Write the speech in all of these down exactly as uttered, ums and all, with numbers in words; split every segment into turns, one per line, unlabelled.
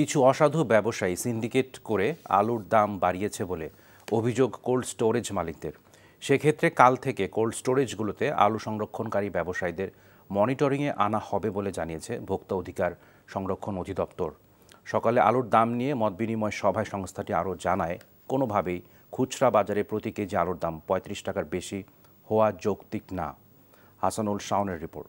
কিছু অসাধু ব্যবসায়ী সিন্ডিকেট করে আলুর দাম বাড়িয়েছে বলে অভিযোগ কোল্ড স্টোরেজ মালিকদের। সেক্ষেত্রে কাল থেকে কোল্ড স্টোরেজগুলোতে আলু সংরক্ষণকারী ব্যবসায়ীদের মনিটরিংয়ে আনা হবে বলে জানিয়েছে ভোক্তা অধিকার সংরক্ষণ অধিদপ্তর। সকালে আলুর দাম নিয়ে মতবিনিময় সভায় সংস্থাটি আরও জানায়, কোনোভাবেই খুচরা বাজারে প্রতি কেজি আলুর দাম পঁয়ত্রিশ টাকার বেশি হওয়া যৌক্তিক না। হাসানুল শাওনের রিপোর্ট।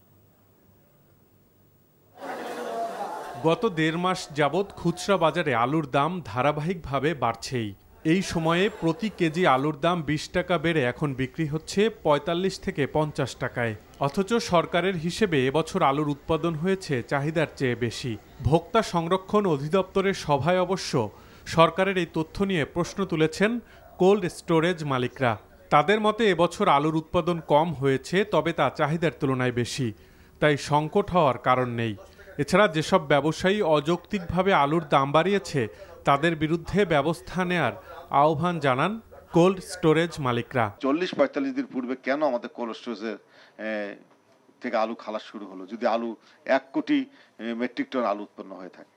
গত দেড় মাস যাবৎ খুচরা বাজারে আলুর দাম ধারাবাহিকভাবে বাড়ছেই। এই সময়ে প্রতি কেজি আলুর দাম বিশ টাকা বেড়ে এখন বিক্রি হচ্ছে পঁয়তাল্লিশ থেকে পঞ্চাশ টাকায়। অথচ সরকারের হিসেবে এবছর আলুর উৎপাদন হয়েছে চাহিদার চেয়ে বেশি। ভোক্তা সংরক্ষণ অধিদপ্তরের সভায় অবশ্য সরকারের এই তথ্য নিয়ে প্রশ্ন তুলেছেন কোল্ড স্টোরেজ মালিকরা। তাদের মতে এবছর আলুর উৎপাদন কম হয়েছে, তবে তা চাহিদার তুলনায় বেশি, তাই সংকট হওয়ার কারণ নেই। এছাড়া যেসব ব্যবসায়ী অযৌক্তিকভাবে আলুর দাম বাড়িয়েছে তাদের বিরুদ্ধে ব্যবস্থা নেয়ার আহ্বান জানান কোল্ড স্টোরেজ মালিকরা।
চল্লিশ পঁয়তাল্লিশ দিন পূর্বে কেন আমাদের কোল্ড স্টোরেজের থেকে আলু খালাস শুরু হলো, যদি আলু এক কোটি মেট্রিক টন আলু উৎপন্ন হয়ে থাকে?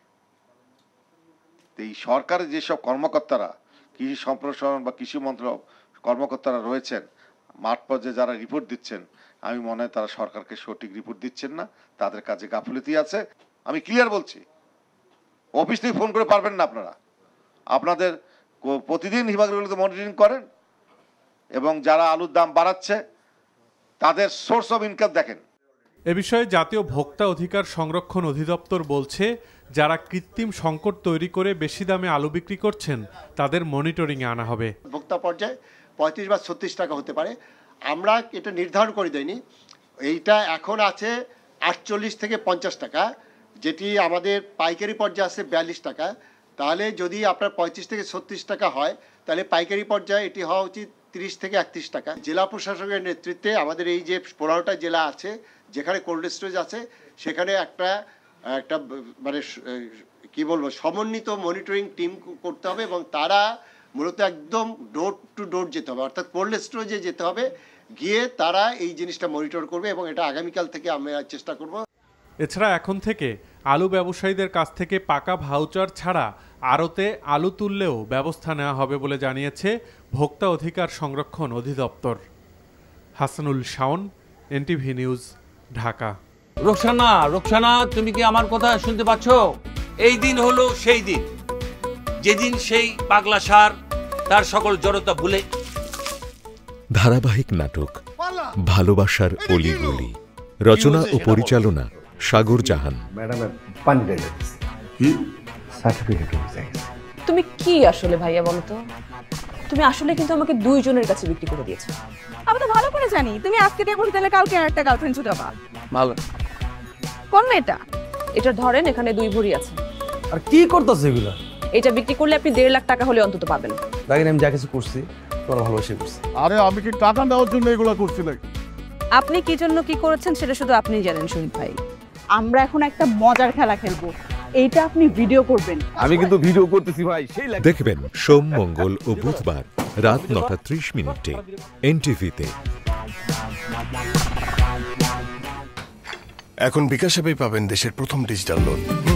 এই সরকারের যেসব কর্মকর্তারা, কৃষি সম্প্রসারণ বা কৃষি মন্ত্রক কর্মকর্তারা রয়েছেন, মাঠ পর্যায়ে যারা রিপোর্ট দিচ্ছেন, আমি মনে হয় তারা সরকারকে সঠিক রিপোর্ট দিচ্ছেন না, তাদের কাছে গাফিলতি আছে। আমি ক্লিয়ার বলছি, অফিস থেকে ফোন করে পারবেন না আপনারা, আপনাদের প্রতিদিন বিভাগগুলোতে মনিটরিং করেন এবং যারা আলুর দাম বাড়াচ্ছে তাদের সোর্স অফ ইনকাম দেখেন।
এ বিষয়ে জাতীয় ভোক্তা অধিকার সংরক্ষণ অধিদপ্তর বলছে, যারা কৃত্রিম সংকট তৈরি করে বেশি দামে আলু বিক্রি করছেন তাদের মনিটরিংয়ে আনা হবে।
ভোক্তা পর্যায়ে পঁয়ত্রিশ বা ছত্রিশ টাকা হতে পারে, আমরা এটা নির্ধারণ করে দেয়নি। এইটা এখন আছে আটচল্লিশ থেকে পঞ্চাশ টাকা, যেটি আমাদের পাইকারি পর্যায়ে আছে বিয়াল্লিশ টাকা। তাহলে যদি আপনার পঁয়ত্রিশ থেকে ছত্রিশ টাকা হয়, তাহলে পাইকারি পর্যায়ে এটি হওয়া উচিত তিরিশ থেকে একত্রিশ টাকা। জেলা প্রশাসকের নেতৃত্বে আমাদের এই যে পনেরোটা জেলা আছে যেখানে কোল্ড স্টোরেজ আছে, সেখানে একটা একটা মানে কি বলবো সমন্বিত মনিটরিং টিম করতে হবে এবং তারা মূলত একদম ডোর টু ডোর যেতে হবে, অর্থাৎ কোল্ড স্টোরেজে যেতে হবে, গিয়ে তারা এই জিনিসটা মনিটর করবে এবং এটা আগামীকাল থেকে আমরা চেষ্টা করব।
এছাড়া এখন থেকে আলু ব্যবসায়ীদের কাছ থেকে পাকা ভাউচার ছাড়া আড়তে আলু তুললেও ব্যবস্থা নেওয়া হবে বলে জানিয়েছে ভোক্তা অধিকার সংরক্ষণ অধিদপ্তর। Hasanul Shaon, NTV news, Dhaka.
রোকসানা, রোকসানা, তুমি কি আমার কথা শুনতে পাচ্ছ? এই দিন হলো সেই দিন যেদিন সেই পাগলা সার তার সকল জড়তা ভুলে।
ধারাবাহিক নাটক ভালোবাসার অলিগলি, রচনা ও পরিচালনা সাগর জাহান।
তুমি কি আসলে ভাইয়া বলো তো? তুমি আসলে কিন্তু আমাকে দুইজনের কাছে বিক্রি করে দিয়েছো।
আমি তো ভালো করে জানি তুমি আজকে দিয়ে বলতে গেলে কালকে একটা গার্লফ্রেন্ড ছুটাবা।
ভালো
কোন মেয়েটা?
এটা ধরেন, এখানে দুই ভরি আছে।
আর কি করতেছে এগুলো?
এটা বিক্রি করলে আপনি দেড় লাখ টাকা হলে অন্তত পাবেন।
দেখেন আমি যা কিছু করছি তোরা ভালোবাসে করছি।
আরে আমি কি টাকা দেওয়ার জন্য এগুলো করছি নাকি?
আপনি কি জন্য কি করেছেন সেটা শুধু আপনিই জানেন শহীদ ভাই। আমরা এখন একটা মজার খেলা খেলবো, এইটা আপনি ভিডিও করবেন।
আমি কিন্তু ভিডিও করতেছি ভাই। সেই
দেখবেন সোম, মঙ্গল ও বুধবার রাত নটা ত্রিশ মিনিটে এনটিভিতে।
এখন বিকাশ অ্যাপে পাবেন দেশের প্রথম ডিজিটাল লোন।